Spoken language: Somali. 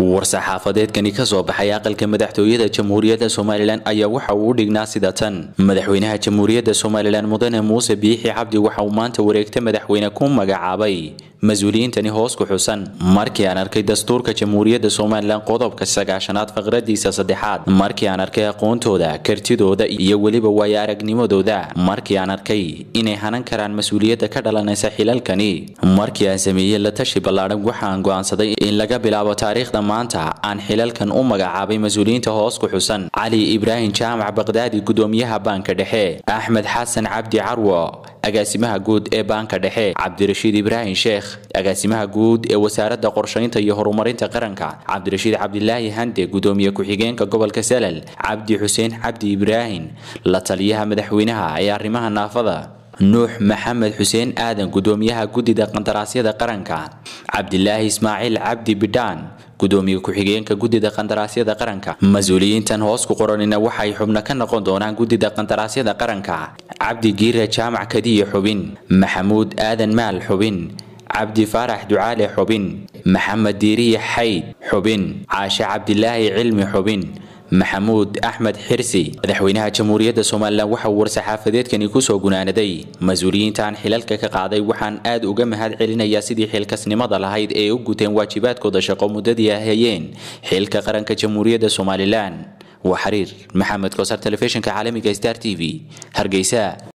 war-saxaafadeedkani ka soo baxay aqalka madaxtooyada Jamhuuriyadda Soomaaliland ayaa waxa uu dhignaa sida tan madaxweynaha Jamhuuriyadda Soomaaliland Mudane Muuse Biixi Cabdi waxa uu maanta wareegta madaxweyne ku magacaabay mas'uuliyiintani hoos ku xusan markii aan arkay dastuurka Jamhuuriyadda Soomaaliland qodobka 9aad faqradiisa 3aad markii aan arkay aqoontooda kartidooda iyo waliba way aragnimadooda markii aan arkay inay hanan karaan mas'uuliyadda ka dhalanaysa xilalkani markii aan sameeyay la tashi ballaaran waxaan go'aansaday in laga bilaabo taariikhda maanta aan xilalkan u magacaabay mas'uuliyiinta hoos ku xusan Ali Ibrahim Jaamac Baqdaadi gudoomiyaha banka dhexe Ahmed Xasan Cabdi Carwo agaasimaha guud ee banka dhexe Cabdirashiid Ibrahim Sheekh agaasimaha guud ee wasaaradda qorshaynta iyo horumarinta qaranka Cabdirashiid Cabdilaahi Hande gudoomiye ku-xigeenka gobolka Salal Cabdi Xuseen Cabdi Ibrahim la taliyaha madaxweynaha ee arrimaha naafada Nuux Maxamed Xuseen Aadan gudoomiyaha gudida qandaraasyada qaranka Cabdilaahi Ismaaciil Cabdi Bidaan gudoomiye ku-xigeenka gudida qandaraasyada qaranka mas'uuliyiintan hoos ku qoranina waxay xubno ka noqon doonaan gudida qandaraasyada qaranka Cabdi Giira Jaamac Kadiye xubin Maxamuud Aadan Maal xubin Cabdi Farax Ducaale xubin Maxamed Diiriye Xayd xubin Caasha Cabdilaahi Cilmi xubin Maxamuud Axmed Xirsi madaxweynaha Jamhuuriyadda Soomaaliland waxa uu war-saxaafadeedkani ku soo gunaanaday mas'uuliyiintan xilalka ka qaaday waxaan aad uga mahad celinayaa sidii xilkasnimada lahayd ee u guteen waajibaadkooda shaqo muddadii ay hayeen xilka qaranka Jamhuuriyadda Soomaaliland وحرير محمد كوثر تلفزيون كعالمي Star TV هرقيساء